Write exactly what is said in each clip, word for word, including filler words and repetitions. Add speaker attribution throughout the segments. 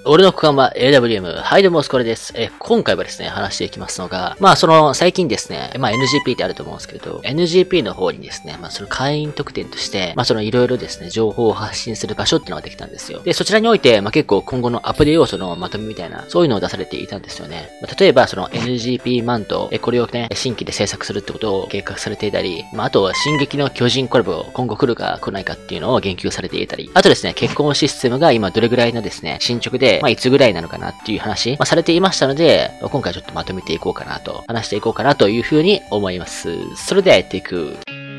Speaker 1: 俺の股間は エーダブリューエム。はい、どうも、スコレです。え、今回はですね、話していきますのが、まあ、その、最近ですね、まあ、エヌジーピー ってあると思うんですけど、エヌジーピー の方にですね、まあ、その会員特典として、まあ、そのいろいろですね、情報を発信する場所っていうのができたんですよ。で、そちらにおいて、まあ、結構今後のアップデ要素のまとめみたいな、そういうのを出されていたんですよね。まあ、例えば、その エヌジーピー マント、え、これをね、新規で制作するってことを計画されていたり、まあ、あとは、進撃の巨人コラボ、今後来るか来ないかっていうのを言及されていたり、あとですね、結婚システムが今どれぐらいのですね、進捗で、まあ、いつぐらいなのかなっていう話、まあ、されていましたので、今回ちょっとまとめていこうかなと、話していこうかなというふうに思います。それではやっていく。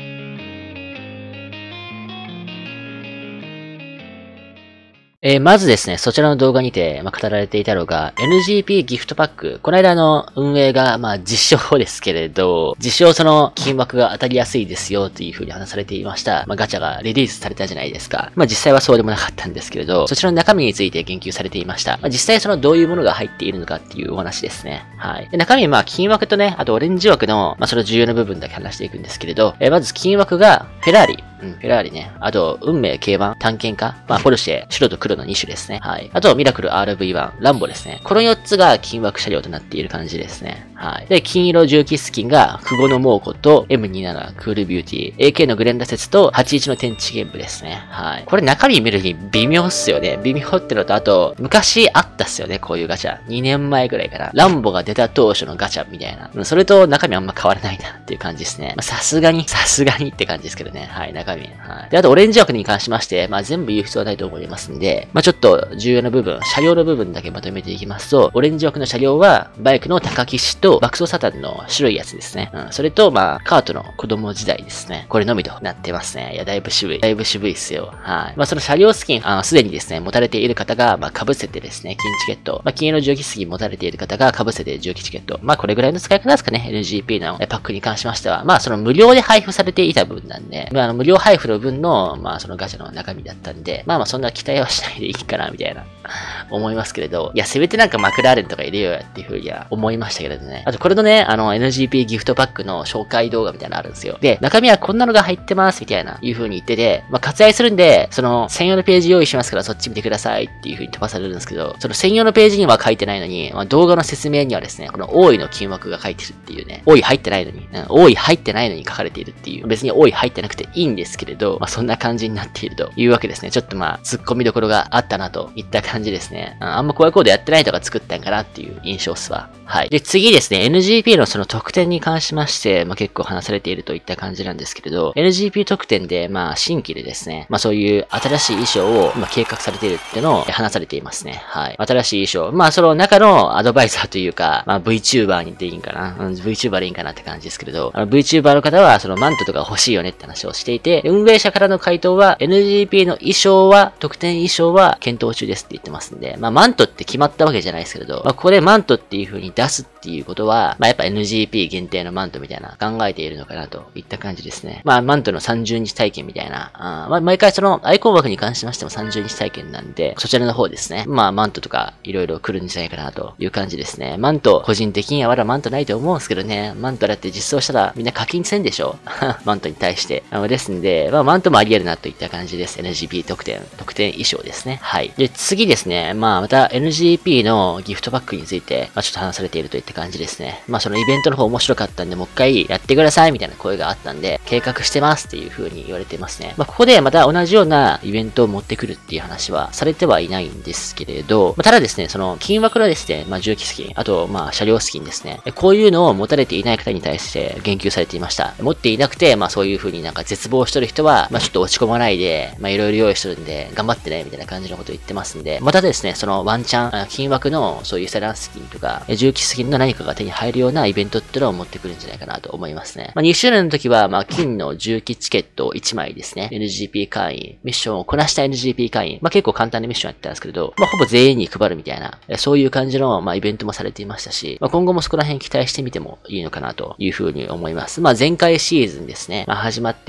Speaker 1: えー、まずですね、そちらの動画にて、まあ、語られていたのが、エヌジーピー ギフトパック。この間の運営が、まあ、実証ですけれど、実証その金額が当たりやすいですよという風に話されていました。まあ、ガチャがリリースされたじゃないですか。まあ、実際はそうでもなかったんですけれど、そちらの中身について言及されていました。まあ、実際そのどういうものが入っているのかっていうお話ですね。はい。で、中身はまあ、金枠とね、あとオレンジ枠の、まあ、その重要な部分だけ話していくんですけれど、えー、まず金枠が、フェラーリ。うん、フェラーリね。あと、運命競馬、探検家。まあ、ポルシェ、白と黒のに種ですね。はい。あと、ミラクル アールブイワン、ランボですね。このよっつが金枠車両となっている感じですね。はい。で、金色重機スキンが、クゴの猛虎と エムにじゅうなな クールビューティー、エーケー のグレンダ説とはちじゅういちの天地玄武ですね。はい。これ中身見るに微妙っすよね。微妙ってのと、あと、昔あったっすよね、こういうガチャ。にねんまえぐらいかな。ランボが出た当初のガチャみたいな。それと中身あんま変わらないなっていう感じですね。さすがに、さすがにって感じですけどね。はい、中身。はい。で、あと、オレンジ枠に関しまして、まあ、全部言う必要はないと思いますんで、まあ、ちょっと重要な部分、車両の部分だけまとめていきますと、オレンジ枠の車両は、バイクの高騎士と爆走サタンの白いやつですね。うん。それと、まあ、カートの子供時代ですね。これのみとなってますね。いや、だいぶ渋い。だいぶ渋いっすよ。はい。まあ、その車両スキン、あすでにですね、持たれている方が、まあ、被せてですね、金チケット。まあ、金色重機スキン持たれている方が被せて重機チケット。まあ、これぐらいの使い方ですかね。エヌジーピー のパックに関しましては。まあ、その無料で配布されていた分なんで、まあ、あの無料配布の分の、まあ、そのガチャの中身だったんで、まあまあそんな期待はしないでいいかな、みたいな、思いますけれど、いや、せめてなんかマクラーレンとか入れようやっていうふうには思いましたけれどね。あとこれのね、あの エヌジーピー ギフトパックの紹介動画みたいなのあるんですよ。で、中身はこんなのが入ってます、みたいな、いうふうに言ってて、まあ割愛するんで、その専用のページ用意しますからそっち見てくださいっていうふうに飛ばされるんですけど、その専用のページには書いてないのに、まあ、動画の説明にはですね、この多いの金枠が書いてるっていうね、多い入ってないのに、うん、多い入ってないのに書かれているっていう、別に多い入ってなくていいんですけれど、まあそんな感じになっているというわけですね。ちょっとまあ、突っ込みどころがあったなといった感じですね。あんまコアコードやってない人が作ったんかなっていう印象っすわ。はい。で、次ですね、エヌジーピー のその特典に関しまして、まあ結構話されているといった感じなんですけれど、エヌジーピー 特典で、まあ新規でですね、まあそういう新しい衣装を今計画されているっていうのを話されていますね。はい。新しい衣装。まあその中のアドバイザーというか、まあ VTuber にでいいんかな。うん、VTuber でいいんかなって感じですけれど、あの VTuber の方はそのマントとか欲しいよねって話をしていて、運営者からの回答は エヌジーピー の衣装は、特典衣装は検討中ですって言ってますんで、まあマントって決まったわけじゃないですけれど、まあここでマントっていう風に出すっていうことは、まあやっぱ エヌジーピー 限定のマントみたいな考えているのかなといった感じですね。まあマントのさんじゅうにち体験みたいな、あまあ毎回そのアイコン枠に関しましてもさんじゅうにち体験なんで、そちらの方ですね。まあマントとかいろいろ来るんじゃないかなという感じですね。マント、個人的にはまだマントないと思うんですけどね。マントだって実装したらみんな課金せんでしょマントに対して。あのですんで、まあマントもあり得るなといった感じです。エヌジーピー 特典、特典衣装ですね。はい。で、次ですね。まあまた エヌジーピー のギフトパックについて、まあちょっと話されているといった感じですね。まあそのイベントの方面白かったんで、もう一回やってくださいみたいな声があったんで、計画してますっていう風に言われてますね。まあここでまた同じようなイベントを持ってくるっていう話はされてはいないんですけれど、まあ、ただですね、その金枠のですね、まあ重機スキン、あとまあ車両スキンですね。こういうのを持たれていない方に対して言及されていました。持っていなくて、まあそういう風になんか絶望してる人は、まあちょっと落ち込まないで、まあいろいろ用意してるんで、頑張ってね、みたいな感じのことを言ってますんで、またですね、そのワンチャン、金枠のそういうセランスキンとか、重機スキンの何かが手に入るようなイベントっていうのを持ってくるんじゃないかなと思いますね。まあに周年の時は、まあ金の重機チケットいちまいですね。エヌジーピー 会員、ミッションをこなした エヌジーピー 会員、まあ結構簡単なミッションやったんですけれど、まあほぼ全員に配るみたいな、そういう感じの、まあイベントもされていましたし、まあ今後もそこら辺期待してみてもいいのかなというふうに思います。まあ前回シーズンですね、まあ始まってちょっとし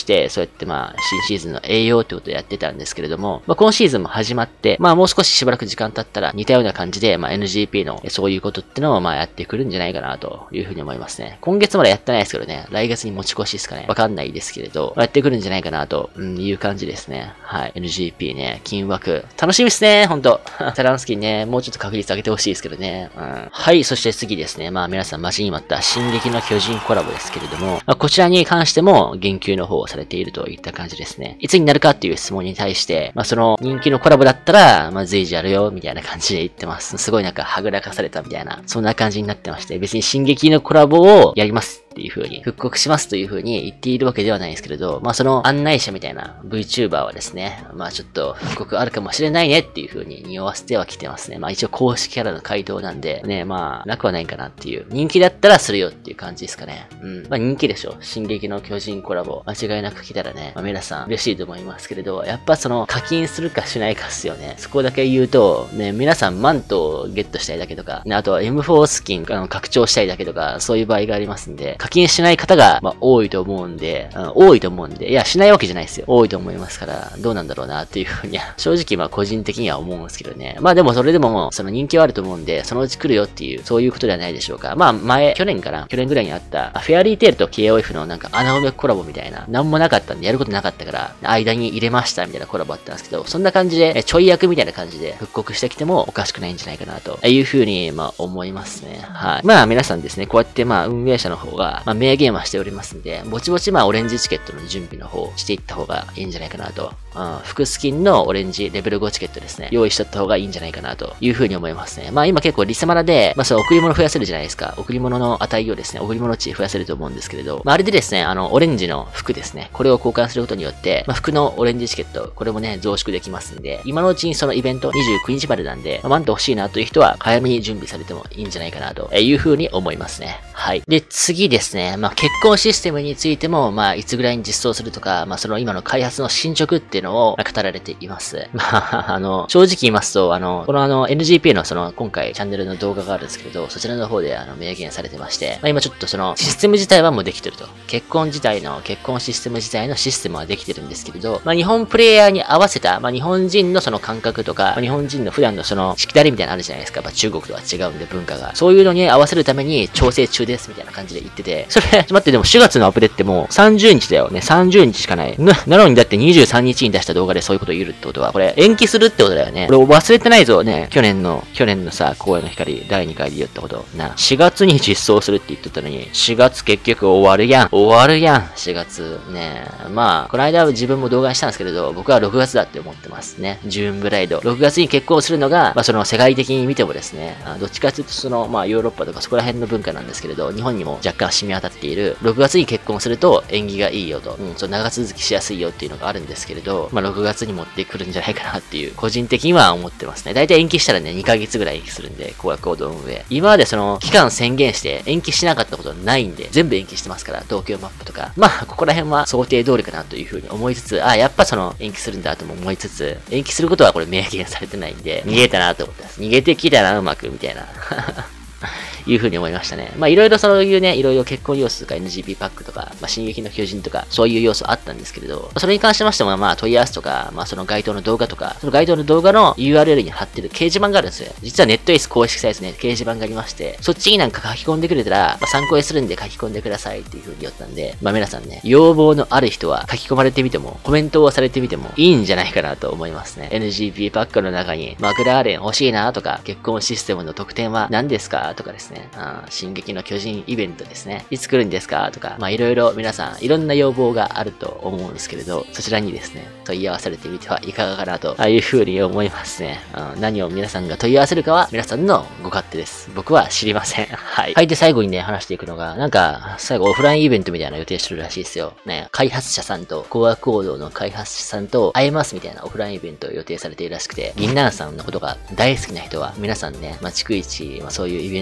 Speaker 1: して、そうやってまあ、新シーズンの栄養ってことでやってたんですけれども、まあ、今シーズンも始まって、まあ、もう少ししばらく時間経ったら似たような感じで、まあ、エヌジーピー のそういうことってのをまあ、やってくるんじゃないかなというふうに思いますね。今月までやってないですけどね、来月に持ち越しですかね。わかんないですけれど、まあ、やってくるんじゃないかなという感じですね。はい。エヌジーピー ね、金枠。楽しみですね、ほんと。タランスキーね、もうちょっと確率上げてほしいですけどね。うん、はい、そして次ですね。まあ皆さん待ちに待った進撃の巨人コラボですけれども、まあ、こちらに関しても言及の方をされているといった感じですね。いつになるかっていう質問に対して、まあその人気のコラボだったら、まあ随時やるよ、みたいな感じで言ってます。すごいなんかはぐらかされたみたいな、そんな感じになってまして、別に進撃のコラボをやりますっていう風に、復刻しますという風に言っているわけではないですけれど、まあその案内者みたいな VTuber はですね、まあちょっと復刻あるかもしれないねっていう風に匂わせてはきてますね。まあ一応公式キャラの回答なんで、ね、まあなくはないかなっていう。人気だったらするよっていう感じですかね。うん。まあ人気でしょ。進撃の巨人コラボ。間違いなく来たらね、まあ皆さん嬉しいと思いますけれど、やっぱその課金するかしないかっすよね。そこだけ言うと、ね、皆さんマントをゲットしたいだけとか、ね、あとは エムフォー スキンあの拡張したいだけとか、そういう場合がありますんで、課金しない方が、まあ、多いと思うんで、うん、多いと思うんで、いや、しないわけじゃないですよ。多いと思いますから、どうなんだろうなっていうふうには、正直まあ個人的には思うんですけどね。まあでもそれでももう、その人気はあると思うんで、そのうち来るよっていう、そういうことではないでしょうか。まあ前、去年かな去年ぐらいにあった、フェアリーテールと ケーオーエフ のなんか穴埋めコラボみたいな、なんもなかったんで、やることなかったから、間に入れましたみたいなコラボあったんですけど、そんな感じで、ちょい役みたいな感じで復刻してきてもおかしくないんじゃないかなというふうに、まあ思いますね。はい。まあ皆さんですね、こうやってまあ運営者の方が、まあ明言はしておりますんで、ぼちぼちまあオレンジチケットの準備の方していった方がいいんじゃないかなと。うん、副スキンのオレンジレベルごチケットですね、用意しとった方がいいんじゃないかなというふうに思いますね。まあ今結構リセマラで、まあその贈り物増やせるじゃないですか。贈り物の値をですね、贈り物値増やせると思うんですけれど、まああれでですね、あの、オレンジの服ですね、これを交換することによって、まあ服のオレンジチケット、これもね、増殖できますんで、今のうちにそのイベントにじゅうくにちまでなんで、まあ、マント欲しいなという人は早めに準備されてもいいんじゃないかなというふうに思いますね。はい。で、次ですね、まあ結婚システムについても、まあいつぐらいに実装するとか、まあその今の開発の進捗っていうのを語られています。まあ、あの、正直言いますと、あの、このあの エヌジーピー のその今回チャンネルの動画があるんですけれど、そちらの方であの明言されてまして、まあ今ちょっとそのシステム自体はもうできてると。結婚自体の、結婚システム自体のシステムはできてるんですけれど、まあ日本プレイヤーに合わせた、まあ日本人のその感覚とか、まあ、日本人の普段のそのしきたりみたいなのあるじゃないですか。まあ中国とは違うんで文化が。そういうのに合わせるために調整中ですみたいな感じで言ってて、それ、ちょっと待って、でもしがつのアップデってもうさんじゅうにちだよね。さんじゅうにちしかない。な、なのにだってにじゅうさんにちに出した動画でそういうこと言えるってことは、これ延期するってことだよね。これ忘れてないぞね。去年の、去年のさ、荒野の光だいにかいで言ったこと。な、しがつに実装するって言ってたのに、しがつ結局終わるやん。終わるやん。しがつ。ねまあ、この間は自分も動画にしたんですけれど、僕はろくがつだって思ってますね。ジューンブライド。ろくがつに結婚するのが、まあその世界的に見てもですね、あどっちかというとその、まあヨーロッパとかそこら辺の文化なんですけれど、日本にも若干染み渡っている、ろくがつに結婚すると縁起がいいよと、うん、そう長続きしやすいよっていうのがあるんですけれど、まあろくがつに持ってくるんじゃないかなっていう、個人的には思ってますね。だいたい延期したらね、にかげつぐらい延期するんで、荒野行動運営。今までその、期間宣言して延期しなかったことないんで、全部延期してますから、東京マップとか。まあ、ここら辺は想定通りかなというふうに思いつつ、あ、やっぱその、延期するんだとも思いつつ、延期することはこれ明言されてないんで、逃げたなと思ってます。逃げてきたな、うまく、みたいな。いう風に思いましたね。まあいろいろそういうね、いろいろ結婚要素とか エヌジーピー パックとか、まあ進撃の巨人とか、そういう要素あったんですけれど、それに関しましてもまあ問い合わせとか、まあその該当の動画とか、その該当の動画の ユーアールエル に貼ってる掲示板があるんですよ。実はネットエース公式サイトね、掲示板がありまして、そっちになんか書き込んでくれたら、まあ、参考にするんで書き込んでくださいっていう風に言ったんで、まあ皆さんね、要望のある人は書き込まれてみても、コメントをされてみてもいいんじゃないかなと思いますね。エヌジーピー パックの中に、マクラーレン欲しいなとか、結婚システムの特典は何ですかとかですね。あ進撃の巨人イベントですね。いつ来るんですかとか、まあいろいろ皆さんいろんな要望があると思うんですけれど、そちらにですね、問い合わせてみてはいかがかなというふうに思いますね。うん、何を皆さんが問い合わせるかは皆さんのご勝手です。僕は知りません。はい。はい。で、最後にね、話していくのが、なんか、最後オフラインイベントみたいな予定してるらしいですよ。ね、開発者さんと、コア行動の開発者さんと会えますみたいなオフラインイベントを予定されているらしくて、銀杏さんのことが大好きな人は、皆さんね、まあ、逐一、まあ、そういうイベントの方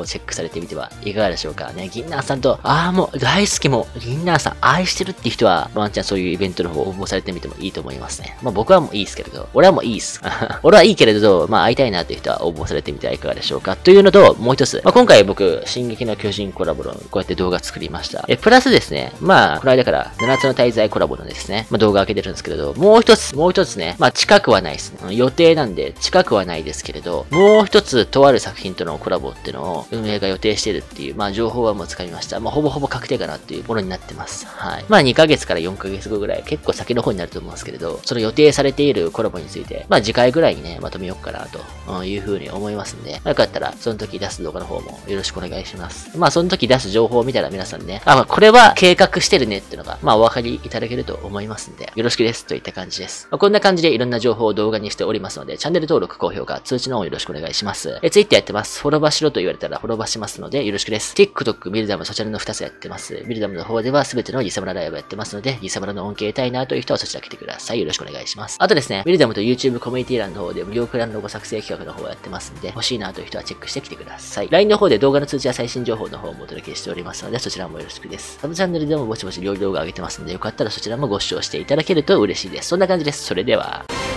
Speaker 1: チェックされてみてはいかがでしょうかね。銀杏さんと、ああ、もう大好きも、銀杏さん愛してるっていう人は、ワンチャンそういうイベントの方応募されてみてもいいと思いますね。まあ僕はもういいですけれど、俺はもういいっす。俺はいいけれど、まあ会いたいなっていう人は応募されてみてはいかがでしょうか。というのと、もう一つ、まあ今回僕、進撃の巨人コラボのこうやって動画作りました。え、プラスですね、まあ、この間からななつの大罪コラボのですね、まあ動画開けてるんですけれど、もう一つ、もう一つね、まあ近くはないですね。予定なんで近くはないですけれど、もう一つとある作品とのコラボっていうのを運営が予定しているっていう、まあ情報はもう掴みました。まあほぼほぼ確定かなっていうものになってます。はい。まあにかげつからよんかげつごぐらい、結構先の方になると思うんですけれど、その予定されているコラボについて、まあ次回ぐらいにね、まとめようかなというふうに思いますんで、まあ、よかったらその時出す動画の方もよろしくお願いします。まあその時出す情報を見たら皆さんね、あ、まあこれは計画してるねっていうのが、まあお分かりいただけると思いますんで、よろしくですといった感じです。まあ、こんな感じでいろんな情報を動画にしておりますので、チャンネル登録、高評価、通知の方よろしくお願いします。え、Twitter やってます。フォローバーしろと言われたらフォローバーしますので、よろしくです。TikTok、ミルダム、そちらのふたつやってます。ミルダムの方では全てのリサムラライブやってますので、リサムラの恩恵得たいなという人はそちら来てください。よろしくお願いします。あとですね、ミルダムと YouTube コミュニティ欄の方で無料クランロゴ作成企画の方をやってますんで、欲しいなという人はチェックしてきてください。ライン の方で動画の通知や最新情報の方もお届けしておりますので、そちらもよろしくです。あのチャンネルでもぼちぼち料理動画上げてますので、よかったらそちらもご視聴していただけると嬉しいです。そんな感じです。それでは。